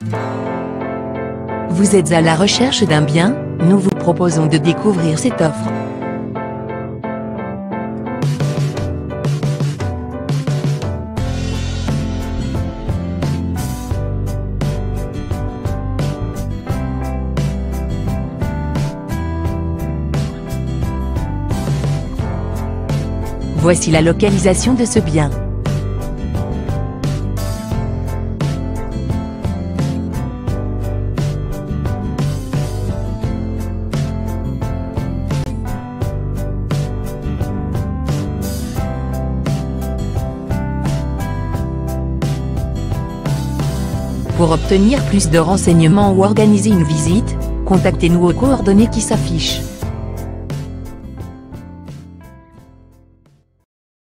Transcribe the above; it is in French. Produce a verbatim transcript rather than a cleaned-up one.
Vous êtes à la recherche d'un bien? Nous vous proposons de découvrir cette offre. Voici la localisation de ce bien. Pour obtenir plus de renseignements ou organiser une visite, contactez-nous aux coordonnées qui s'affichent.